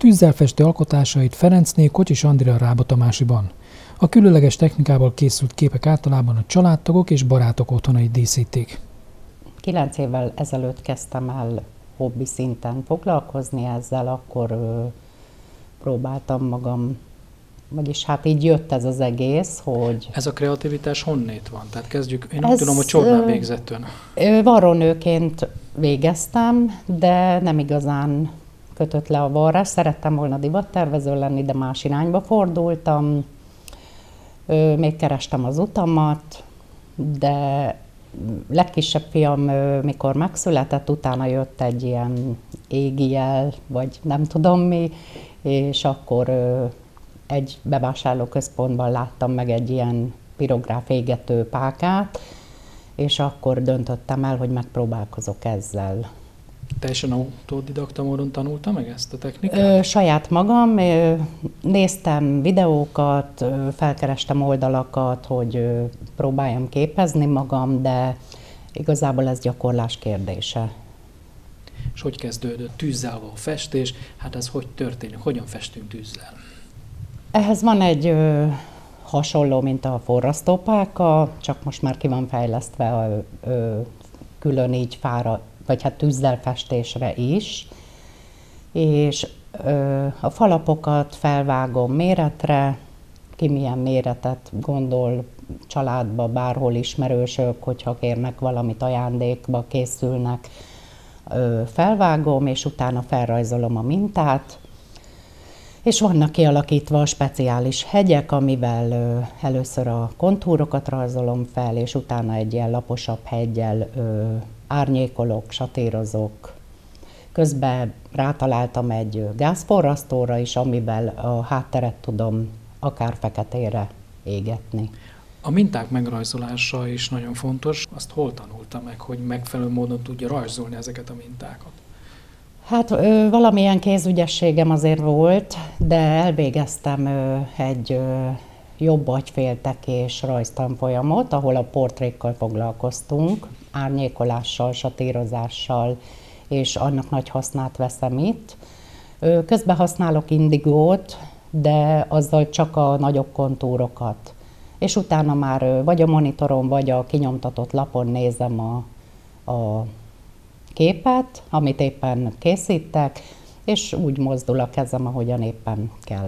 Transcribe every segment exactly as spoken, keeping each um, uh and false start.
tűzzel festő alkotásait Ferencné Kocsis Andrea Rába Tamásiban. A különleges technikával készült képek általában a családtagok és barátok otthonait díszítik. Kilenc évvel ezelőtt kezdtem el hobbi szinten foglalkozni ezzel, akkor ö, próbáltam magam, vagyis hát így jött ez az egész, hogy... Ez a kreativitás honnét van? Tehát kezdjük, én ez, úgy tudom, hogy Csornán végzett ön. Varrónőként végeztem, de nem igazán kötött le a varrás. Szerettem volna divattervező lenni, de más irányba fordultam. Ö, még kerestem az utamat, de legkisebb fiam, mikor megszületett, utána jött egy ilyen égi jel, vagy nem tudom mi, és akkor egy bevásárlóközpontban láttam meg egy ilyen pirográf égető pákát, és akkor döntöttem el, hogy megpróbálkozok ezzel. Teljesen autodidakta módon tanulta meg ezt a technikát? Ö, saját magam, ö, néztem videókat, ö, felkerestem oldalakat, hogy ö, próbáljam képezni magam, de igazából ez gyakorlás kérdése. És hogy kezdődött? Tűzzel való festés, hát ez hogy történik? Hogyan festünk tűzzel? Ehhez van egy ö, hasonló, mint a forrasztópálka, csak most már ki van fejlesztve a, ö, külön így fára, vagy hát tűzzel festésre is, és ö, a falapokat felvágom méretre, ki milyen méretet gondol, családba, bárhol ismerősök, hogyha kérnek valamit ajándékba, készülnek, ö, felvágom, és utána felrajzolom a mintát, és vannak kialakítva a speciális hegyek, amivel ö, először a kontúrokat rajzolom fel, és utána egy ilyen laposabb heggyel ö, árnyékolok, satírozok. Közben rátaláltam egy gázforrasztóra is, amivel a hátteret tudom akár feketére égetni. A minták megrajzolása is nagyon fontos. Azt hol tanulta meg, hogy megfelelő módon tudja rajzolni ezeket a mintákat? Hát ö, valamilyen kézügyességem azért volt, de elvégeztem ö, egy ö, jobb agyféltekés rajztanfolyamot, ahol a portrékkal foglalkoztunk, árnyékolással, satírozással, és annak nagy hasznát veszem itt. Ö, közben használok indigót, de azzal csak a nagyobb kontúrokat. És utána már ö, vagy a monitoron, vagy a kinyomtatott lapon nézem a, a képet, amit éppen készítek, és úgy mozdul a kezem, ahogyan éppen kell.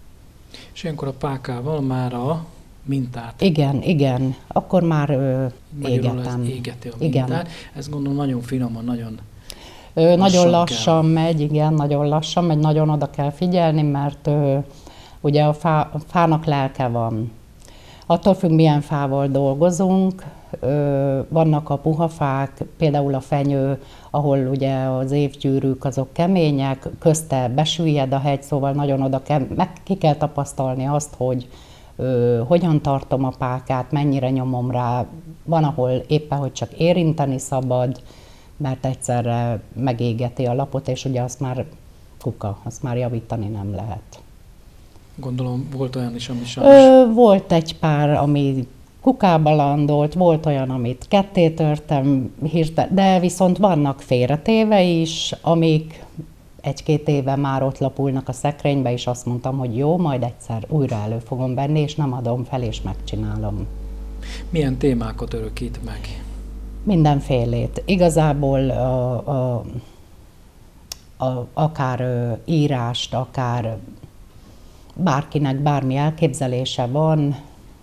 És ilyenkor a pákával már a mintát... Igen, igen. Akkor már ö, égetem. égeti a mintát. Igen. Ez gondolom nagyon finoman, nagyon ö, lassan Nagyon lassan kell. megy, igen, nagyon lassan megy, nagyon oda kell figyelni, mert ö, ugye a, fá, a fának lelke van. Attól függ, milyen fával dolgozunk, ö, vannak a puha fák, például a fenyő, ahol ugye az évgyűrűk azok kemények, közte besüllyed a hegy, szóval nagyon oda kell, meg ki kell tapasztalni azt, hogy ö, hogyan tartom a pákát, mennyire nyomom rá, van, ahol éppen, hogy csak érinteni szabad, mert egyszerre megégeti a lapot, és ugye azt már kuka, azt már javítani nem lehet. Gondolom volt olyan is, ami sajnos... Ö, volt egy pár, ami kukába landolt, volt olyan, amit ketté törtem, de viszont vannak félretéve is, amik egy-két éve már ott lapulnak a szekrénybe, és azt mondtam, hogy jó, majd egyszer újra elő fogom venni, és nem adom fel, és megcsinálom. Milyen témákat örökít meg? Mindenfélét. Igazából a, a, a, akár ö, írást, akár bárkinek bármi elképzelése van.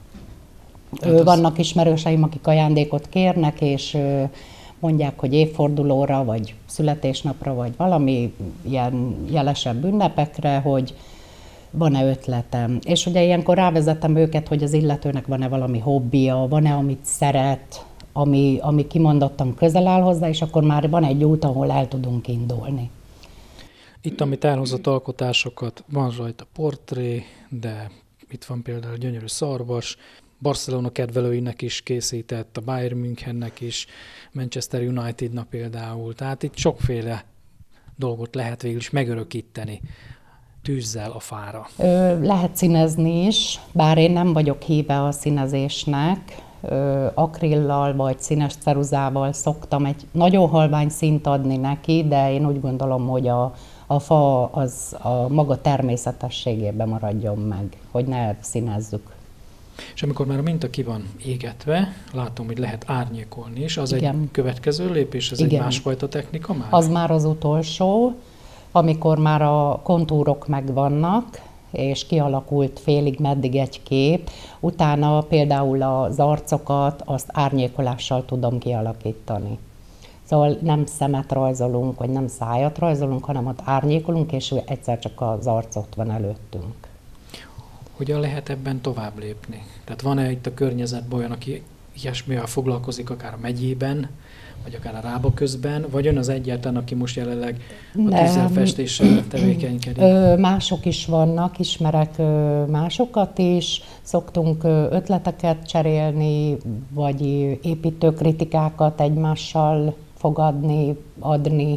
Hát az... Vannak ismerőseim, akik ajándékot kérnek, és mondják, hogy évfordulóra, vagy születésnapra, vagy valami ilyen jelesebb ünnepekre, hogy van-e ötletem. És ugye ilyenkor rávezetem őket, hogy az illetőnek van-e valami hobbija, van-e, amit szeret, ami, ami kimondottan közel áll hozzá, és akkor már van egy út, ahol el tudunk indulni. Itt, amit elhozott alkotásokat, van rajta portré, de itt van például gyönyörű szarvas, Barcelona kedvelőinek is készített, a Bayern Münchennek is, Manchester Unitednak például. Tehát itt sokféle dolgot lehet végül is megörökíteni tűzzel a fára. Ö, lehet színezni is, bár én nem vagyok híve a színezésnek. Ö, akrillal vagy színes ceruzával szoktam egy nagyon halvány színt adni neki, de én úgy gondolom, hogy a, a fa az a maga természetességében maradjon meg, hogy ne színezzük. És amikor már a minta ki van égetve, látom, hogy lehet árnyékolni is, az Igen. egy következő lépés, ez Igen. egy másfajta technika már? Az már az utolsó, amikor már a kontúrok megvannak, és kialakult félig meddig egy kép, utána például az arcokat, azt árnyékolással tudom kialakítani. Szóval nem szemet rajzolunk, vagy nem szájat rajzolunk, hanem ott árnyékolunk, és egyszer csak az arcot van előttünk. Hogyan lehet ebben tovább lépni? Tehát van-e itt a környezetben olyan, aki ilyesmivel foglalkozik, akár a megyében, vagy akár a Rába közben, vagy ön az egyáltalán, aki most jelenleg a tűzzelfestéssel tevékenykedik? Mások is vannak, ismerek másokat is, szoktunk ötleteket cserélni, vagy építőkritikákat egymással fogadni, adni.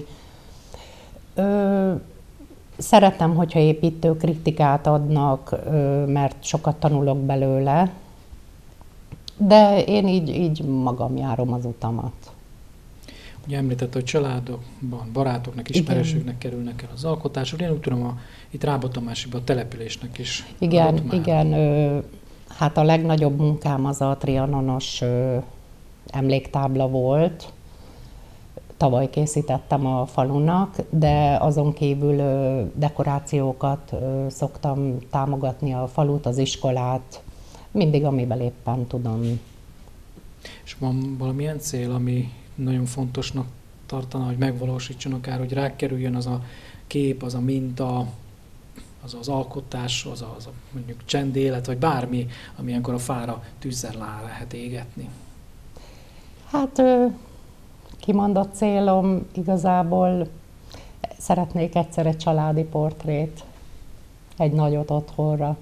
Szeretem, hogyha építőkritikát adnak, mert sokat tanulok belőle, de én így, így magam járom az utamat. Ugye említett, hogy családokban, barátoknak, ismerősöknek kerülnek el az alkotások. Én úgy tudom, a, itt Rába Tamásiban a településnek is. Igen, igen. Ö, hát a legnagyobb munkám az a trianonos ö, emléktábla volt. Tavaly készítettem a falunak, de azon kívül ö, dekorációkat ö, szoktam támogatni, a falut, az iskolát, mindig amiben éppen tudom. És van valamilyen cél, ami nagyon fontosnak tartana, hogy megvalósítson akár, hogy rákerüljön az a kép, az a minta, az az alkotás, az a, az a mondjuk csendélet, vagy bármi, ami ilyenkor a fára tűzzel rá lehet égetni? Hát ö, kimondott célom igazából, szeretnék egyszer egy családi portrét, egy nagyot otthonra.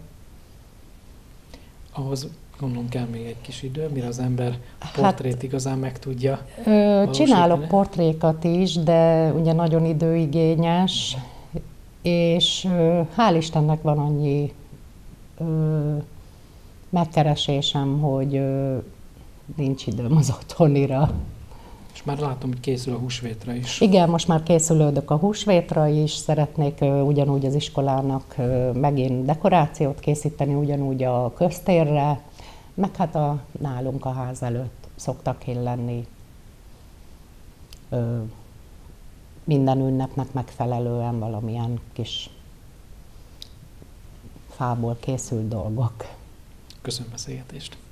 Ahhoz gondolom kell még egy kis idő, mire az ember a portrét hát, igazán meg tudja ö, Csinálok portrékat is, de ugye nagyon időigényes, és ö, hál' Istennek van annyi ö, megkeresésem, hogy ö, nincs időm az otthonira. És már látom, hogy készül a húsvétra is. Igen, most már készülődök a húsvétra is, szeretnék ö, ugyanúgy az iskolának ö, megint dekorációt készíteni, ugyanúgy a köztérre, meg hát a, nálunk a ház előtt szoktak én lenni ö, minden ünnepnek megfelelően valamilyen kis fából készült dolgok. Köszönöm a beszélgetést!